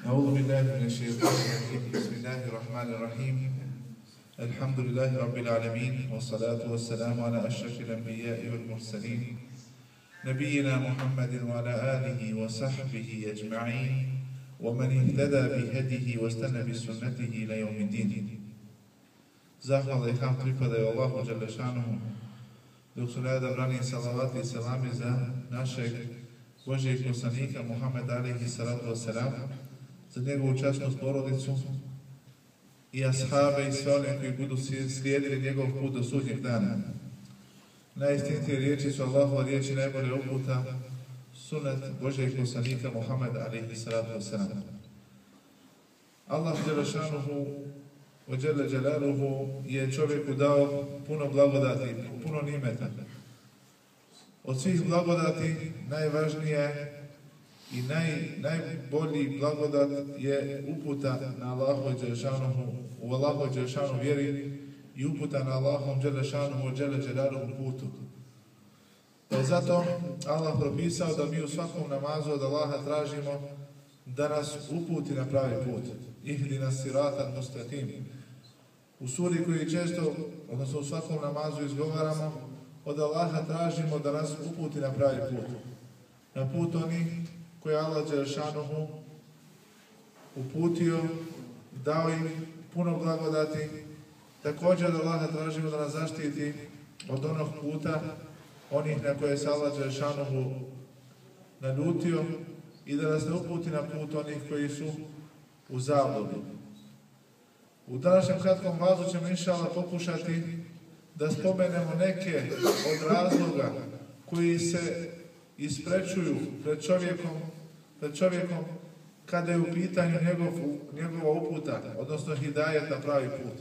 أعوذ بالله من الشيطان الرجيم بسم الله الرحمن الرحيم الحمد لله رب العالمين والصلاة والسلام على أشرف الأنبياء والمرسلين نبينا محمد وعلى آله وصحبه أجمعين ومن اهتدى بهديه واستنى بسنته إلى يوم الدين. Zahvala i ham pripadaju Allahu dželle šanuhu, dok su najodabrani salavati i selami za našeg Božijeg poslanika Muhameda alejhi salatu vesselam, za njegovu časnu porodicu i ashabe i sve one koji budu slijedili njegov put do sudnjeg dana. Najistinitije riječi su Allahova riječi, najbolje uputa, sunet Božijeg poslanika Muhameda alejhi salatu vesselam. Allah dželle šanuhu Ođele Đelaluhu je čovjeku dao puno blagodati, puno nimeta. Od svih blagodati najvažnije i najbolji blagodat je uputa na Allahu Đelešanuhu, u Allahu Đelešanu vjeri i uputa na Allahom Đelešanuhu Ođele Đelaluhu putu. Pa je zato Allah propisao da mi u svakom namazu od Allaha tražimo da nas uputi na pravi put. Ihdina siratan mustaqim. U suri koji često, odnosno u svakom namazu izgovaramo, od Allaha tražimo da nas uputi na pravi put. Na put onih koje Allah Đelešanuhu uputio, dao im puno blagodati. Također od Allaha tražimo da nas zaštiti od onog puta, onih na koje se Allah Đelešanuhu naljutio i da nas ne uputi na put onih koji su u zabludi. U današnjem kratkom vazu ćemo inšallah pokušati da spomenemo neke od razloga koji se isprečuju pred čovjekom kada je u pitanju njegova uputa, odnosno hidajet na pravi put.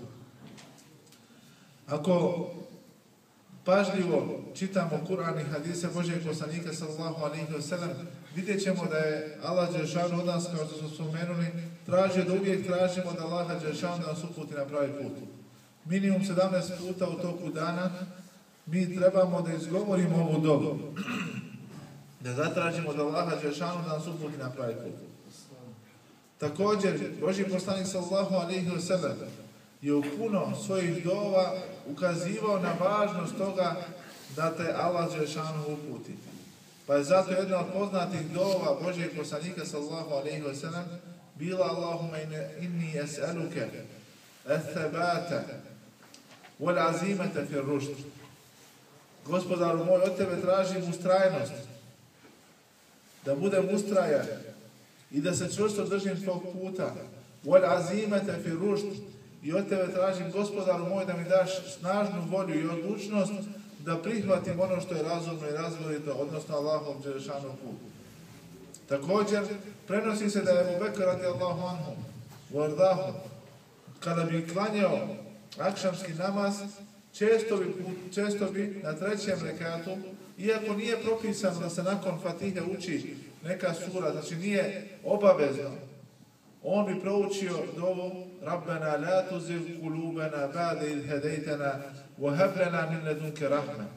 Ako pažljivo čitamo Kur'an i hadise Božijeg poslanika sallallahu alejhi ve sellem, vidjet ćemo da je Allah dželešanu od nas, kao što smo spomenuli, tražio da uvijek tražimo da Allah dželešanu da nas uputi na pravi put. Minimum 17 puta u toku dana mi trebamo da izgovorimo ovu dobu, da zatražimo da Allah dželešanu da nas uputi na pravi put. Također, Božji poslanik sallallahu alejhi ve sellem je u puno svojih dova ukazivao na važnost toga da te Allah dželešanu uputi. Pa je zato jedna od poznatih dova Božijeg poslanika sallallahu alejhi ve sellem bila Allahumma inni es'aluke ath-thabata wal azimata fi ar-rushd. Gospodaru moj, od tebe tražim ustrajnost, da budem ustrajan i da se čvrsto držim tvog puta. Wal azimata fi ar-rushd. I od tebe tražim, Gospodaru moj, da mi daš snažnu volju i odlučnost da prihvatim ono što je razumno i razborito, odnosno Allahov dželešanu put. Također, prenosi se da je Ebu Bekr radijallahu anhu vardahu, kada bi klanjao akšamski namaz, često bi na trećem rekatu, iako nije propisano da se nakon Fatihe uči neka sura, znači nije obavezno, on bi proučio dovu Rabbena la tuzigh qulubana ba'da idh hadaytana wa hab lana min ladunka rahme.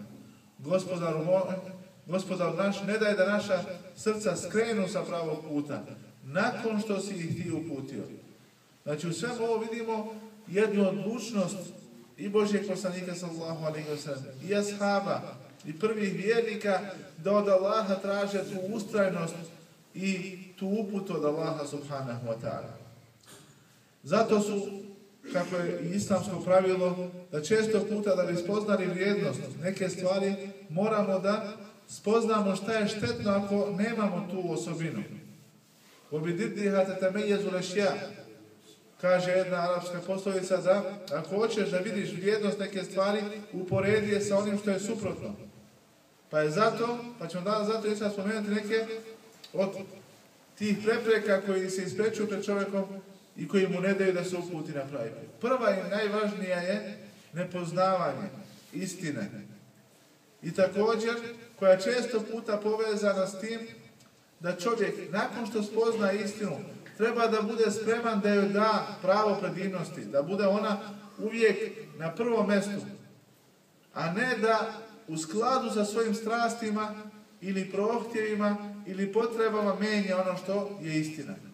Gospodaru naš, ne daj da naša srca skrenu sa pravog puta nakon što si ih ti uputio. Znači u svemu ovo vidimo jednu odlučnost i Božijeg poslanika sallallahu alejhi ve sellem i ashaba i prvih vjernika da od Allaha traže tu ustrajnost i tu uputu od Allaha subhanahu wa ta'ala. Zato su, kako je i islamsko pravilo, da često puta da bi spoznali vrijednost neke stvari, moramo da spoznamo šta je štetno ako nemamo tu osobinu. وَبِدِدِّهَا تَتَمَيَّزُ الْأَشْيَاءُ. Kaže jedna arapska poslovica da ako hoćeš da vidiš vrijednost neke stvari, uporedi je sa onim što je suprotno. Pa je zato, pa ćemo danas zato isto spomenuti neke od tih prepreka koji se isprečuju pred čovjekom i koji mu ne daju da se uputi na pravi put. Prva i najvažnija je nepoznavanje istine. I također, koja je često puta povezana s tim da čovjek, nakon što spozna istinu, treba da bude spreman da joj da pravo predivnosti, da bude ona uvijek na prvom mjestu, a ne da u skladu sa svojim strastima ili prohtjevima ili potrebama menja ono što je istina.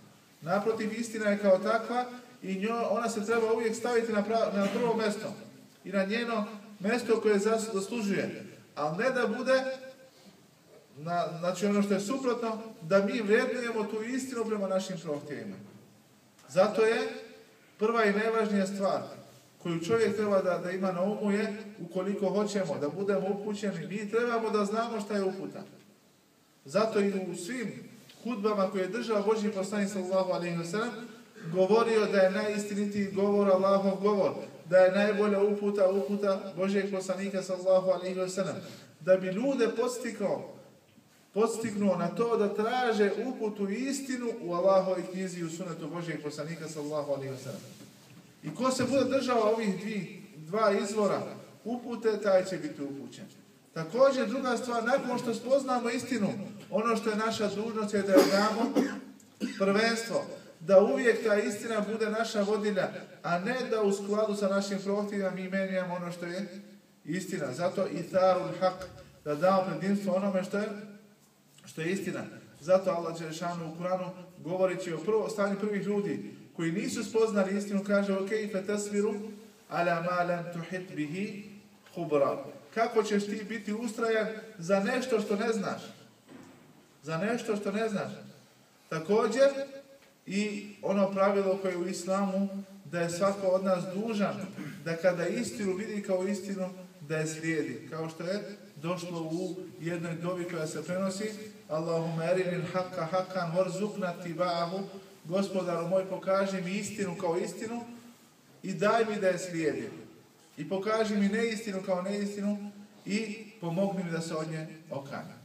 Naprotiv, istina je kao takva i ona se treba uvijek staviti na prvo mjesto i na njeno mjesto koje zaslužuje. Ali ne da bude, znači ono što je suprotno, da mi vrednujemo tu istinu prema našim prohtjevima. Zato je prva i najvažnija stvar koju čovjek treba da ima na umu je, ukoliko hoćemo da budemo upućeni, mi trebamo da znamo šta je uputa. Zato i u svim hudbama koje je držao Božji poslanik sallallahu alejhi ve sellem govorio da je najistinitiji govor Allahov govor, da je najbolja uputa Božjeg poslanika sallallahu alejhi ve sellem, da bi ljude podstignuo na to da traže uputu i istinu u Allahovoj knjizi i u sunetu Božjeg poslanika sallallahu alejhi ve sellem. I ko se bude držao ovih dva izvora upute, taj će biti upućen. Također, druga stvar, nakon što spoznamo istinu, ono što je naša dužnost je da joj damo prvenstvo, da uvijek ta istina bude naša vodilja, a ne da u skladu sa našim prohtjevima mi menjamo ono što je istina. Zato i tharul haq, da damo predimstvo onome što je istina. Zato Allah dželešanu u Kuranu, govoreći o stanju prvih ljudi koji nisu spoznali istinu, kaže ok, fetasviru ala ma lam tuhit bihi khubra. Kako ćeš ti biti ustrajan za nešto što ne znaš? Za nešto što ne znaš. Također, i ono pravilo koje je u islamu, da je svako od nas dužan, da kada istinu vidi kao istinu, da je slijedi. Kao što je došlo u jednoj dovi koja se prenosi, Allahumma arinil haqqa haqqan warzuqna ittiba'ahu, Gospodaru moj, pokaži mi istinu kao istinu i daj mi da je slijedim. I pokaži mi neistinu kao neistinu i pomogni mi da se od nje okanem.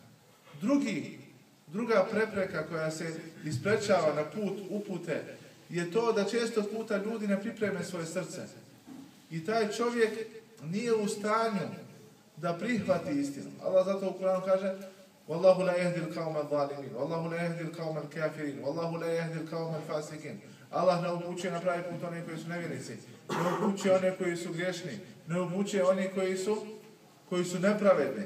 Druga prepreka koja se isprečava na put upute je to da često puta ljudi ne pripreme svoje srce. I taj čovjek nije u stanju da prihvati istinu. Allah zato u Kuranu kaže Wallahu la yahdi al-qawma adh-dhalimin, Wallahu la yahdi al-qawma al-kafirin, Wallahu la yahdi al-qawma al-fasikin. Allah ne upućuje na pravi put one koji su nevjernici, ne upućuje one koji su griješni, ne upućuje oni koji su nepravedni.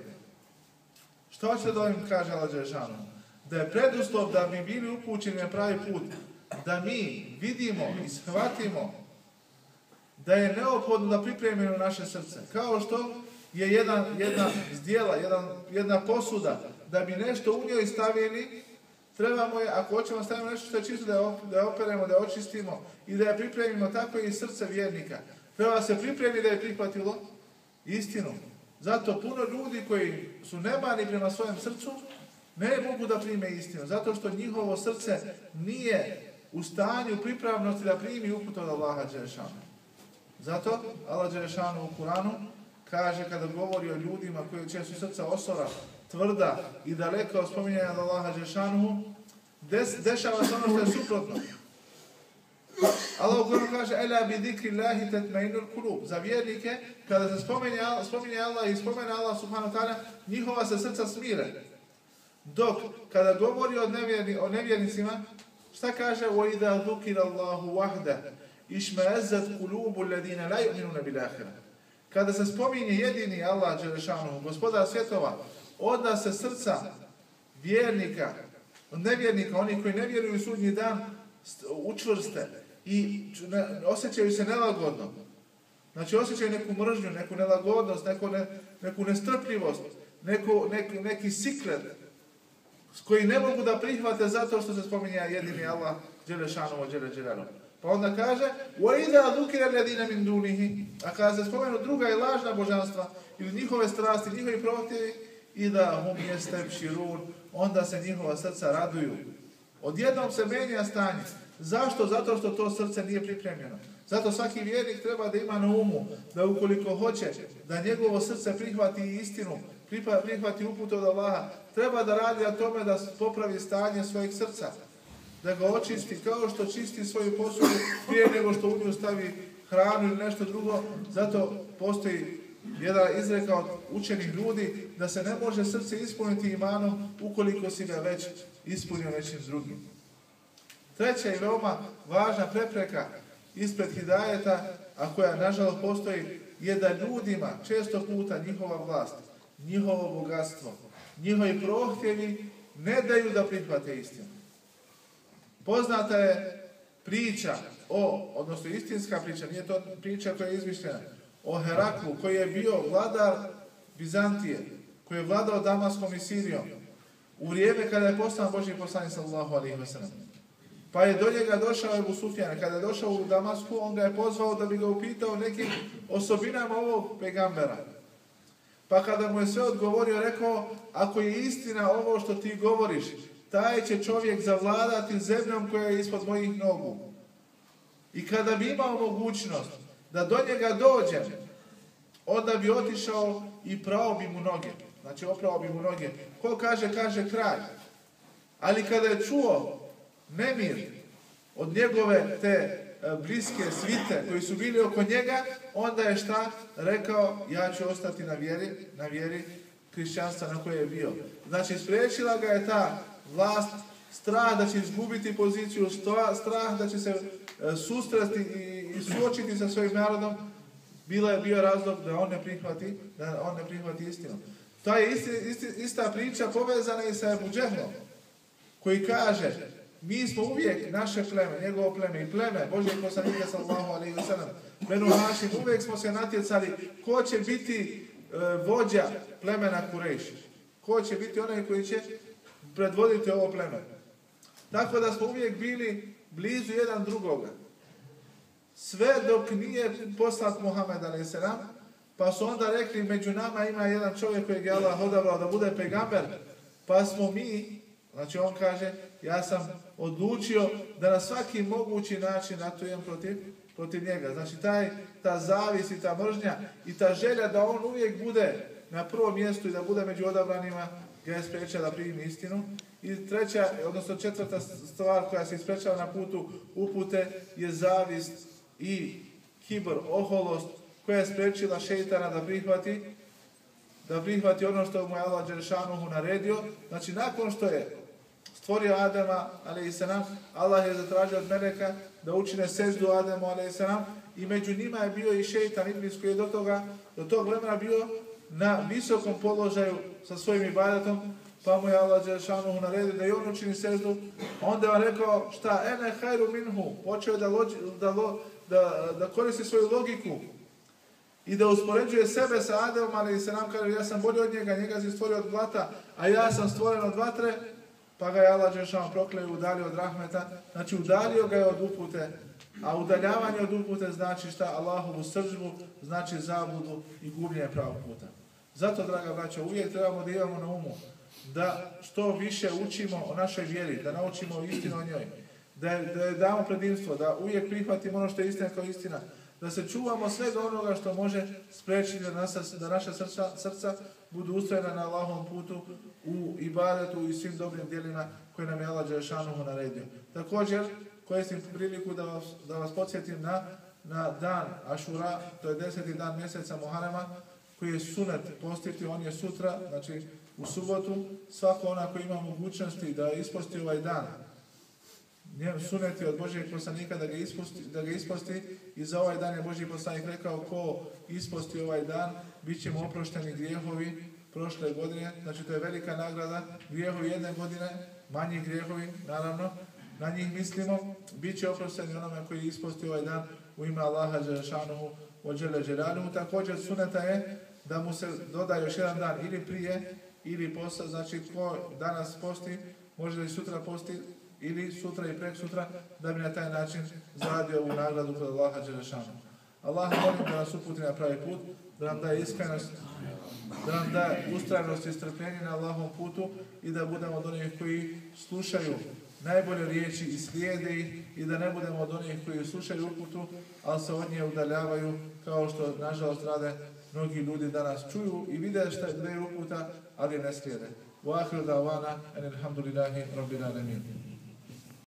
Što će da ovim kaže Allah dželešanu? Da je preduslov da bi bili upućeni na pravi put, da mi vidimo i shvatimo da je neophodno da pripremimo naše srce. Kao što je jedna zdjela, jedna posuda, da bi nešto u njoj stavili, trebamo je, ako hoćemo stavimo nešto što je čisto, da je operemo, da je očistimo i da je pripremimo, tako i srce vjernika. Treba se pripremiti da je prihvatilo istinu. Zato puno ljudi koji su nemani prema svojem srcu, ne mogu da prime istinu, zato što njihovo srce nije u stanju pripravnosti da primi uput od Allaha dželešanu. Zato Allah dželešanu u Kuranu kaže kada govori o ljudima čija su srca osora, tvrda i daleka od spominjanja od Allaha dželešanu, dešava se ono što je suprotno. Allah u Kuranu kaže Ela bi zikri Allahi tatma'innul qulub. Za vjernike, kada se spominje Allah i spomene Allah subhanahu wa ta'ala, njihova se srca smire. Dok, kada govori o nevjernicima, šta kaže? وَإِذَا ذُكِرَ اللَّهُ وَحْدَ إِشْمَأَزَّتْ قُلُوبُ الَّذِينَ لَا يُؤْمِنُونَ بِالْآخِرَةِ. Kada se spominje jedini Allah dželešanu, gospodar svjetova, onda se srca vjernika, nevjernika, oni koji ne vjeruju u sudnji dan, učvrste i osjećaju se nelagodno. Znači osjećaju neku mržnju, neku nelagodnost, neku nestrpljivost, neki sikret s koji ne mogu da prihvate zato što se spominje jedini Allah dželešanu o dželešanu. Pa onda kaže وَإِذَا ذُكِرَ الَّذِينَ مِنْ دُونِهِ. A kada se spomenu druga i lažna božanstva ili njihove strasti, njihovi prohtjevi, إِذَا هُمْ يَسْتَبْشِرُونَ. Onda se njihova srca raduju. Odjednom se menja stanje. Zašto? Zato što to srce nije pripremljeno. Zato svaki vjernik treba da ima na umu da ukoliko hoće da njegovo srce prihvati istinu, prihvati uput od Allaha, treba da radi na tome da popravi stanje svojeg srca, da ga očisti kao što čisti svoju posudu prije nego što u nju stavi hranu ili nešto drugo. Zato postoji jedan izreka od učenih ljudi da se ne može srce ispuniti imanom ukoliko si ga već ispunio nečim drugim. Treća i veoma važna prepreka ispred hidajeta, a koja nažalost postoji, je da ljudima često puta njihova vlast, njihovo bogatstvo, njihovi prohtjevi ne daju da prihvate istinu. Poznata je priča odnosno istinska priča, nije to priča koja je izmišljena, o Heraklu koji je bio vladar Bizantije, koji je vladao Damaskom i Sirijom u vrijeme kada je poslan Božji poslanik sallallahu alejhi ve sellem. Pa je do njega došao Ebu Sufjan. Kada je došao u Damasku, on ga je pozvao da bi ga upitao nekim osobinama ovog pegambera. Pa kada mu je sve odgovorio, rekao, ako je istina ovo što ti govoriš, taj će čovjek zavladati zemljom koja je ispod mojih nogu. I kada bi imao mogućnost da do njega dođe, onda bi otišao i prao bi mu noge. Znači, oprao bi mu noge. Ko kaže, kaže kralj. Ali kada je čuo nemir od njegove te bliske svite koji su bili oko njega, onda je šta? Rekao, ja ću ostati na vjeri hrišćanstva na kojoj je bio. Znači, spriječila ga je ta vlast, strah da će izgubiti poziciju, strah da će se susresti i suočiti sa svojim narodom, bio razlog da on ne prihvati istinu. To je ista priča povezana i sa Ebu Džehlom, koji kaže, mi smo uvijek naše pleme, njegovo pleme i pleme Božjeg poslanika sallallahu alejhi ve sellem, Benu Hašim, uvijek smo se natjecali ko će biti vođa plemena Kurejš. Ko će biti onaj koji će predvoditi ovo pleme. Tako da smo uvijek bili blizu jedan drugoga. Sve dok nije poslat Muhammed a.s. Pa su onda rekli, među nama ima jedan čovjek kojeg je Allah odabrao da bude pegamber. Pa smo mi, znači on kaže, ja sam odlučio da na svaki mogući način ratujem protiv njega. Znači ta zavis i ta mržnja i ta želja da on uvijek bude na prvom mjestu i da bude među odabranima ga je spriječila da primi istinu. I treća, odnosno četvrta stvar koja se isprečava na putu upute je zavist i kibr, oholost koja je spriječila šejtana da prihvati ono što mu je Allah dželešanuhu naredio. Znači nakon što je stvorio Adama alejselam, Allah je zatražio od meleka da učine seždu Adamu alejselam i među njima je bio i šejtan Iblis koji je do tog vremena bio na visokom položaju sa svojim ibadetom, pa mu je Allah dželešanuhu naredio da i on učini seždu. Onda je on rekao, šta, ene hajru minhu, počeo da koristi svoju logiku i da uspoređuje sebe sa Adamom, ali se nam kaže, ja sam bolji od njega si stvorio od blata, a ja sam stvoren od vatre, pa ga je Allah dželešanuhu prokleo i udalio od rahmeta. Znači udalio ga je od upute, a udaljavanje od upute znači šta? Allahovu srdžbu, znači zabludu i gubljenje pravog puta. Zato, draga braćo, uvijek trebamo da imamo na umu da što više učimo o našoj vjeri, da naučimo istinu o njoj, da je damo predimstvo, da uvijek prihvatimo ono što je istina kao istina, da se čuvamo svega onoga što može spriječiti da naša srca budu ustrojena na Allahovom putu u ibadetu i svim dobrim djelima koje nam je Allah dželešanuhu naredio. Također, koristim priliku da vas podsjetim na dan Ašura, to je 10. dan mjeseca Muharema, koji je sunet postiti, on je sutra, znači u subotu. Svako ona koji ima mogućnosti da isposti ovaj dan, sunet je od Božjeg poslanika da ga isposti i za ovaj dan je Božji poslanik rekao, ko isposti ovaj dan, bit će mu oprošteni grijehovi prošle godine, znači to je velika nagrada, grijehovi jedne godine, manji grijehovi, naravno, na njih mislimo, bit će oprošteni onome koji isposti ovaj dan u ime Allaha dželešanuhu wa dželle dželaluhu. Također suneta je da mu se doda još jedan dan ili prije ili posle, znači ko danas posti, može da i sutra posti ili sutra i prek sutra, da bi na taj način zaradio ovu nagradu kod Allaha dželešanuhu. Allah molim da nas uputi na pravi put, da nam daje iskrenost, da nam daje ustrajnost i strpljenje na Allahovom putu i da budemo od onih koji slušaju najbolje riječi i slijede ih i da ne budemo od onih koji slušaju uputu, ali se od nje udaljavaju kao što nažalost rade mnogi ljudi danas. Čuju i vide šta je uputa, ali ne slijede. Wa akhiru da'wana alhamdulillahi rabbil alamin.